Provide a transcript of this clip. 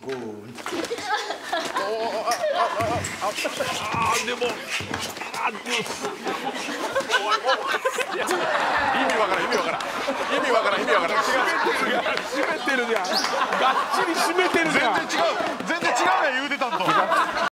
でも意味わからん締めてるじゃん。がっちり締めてるじゃん。 全然違うねん言うてたんと。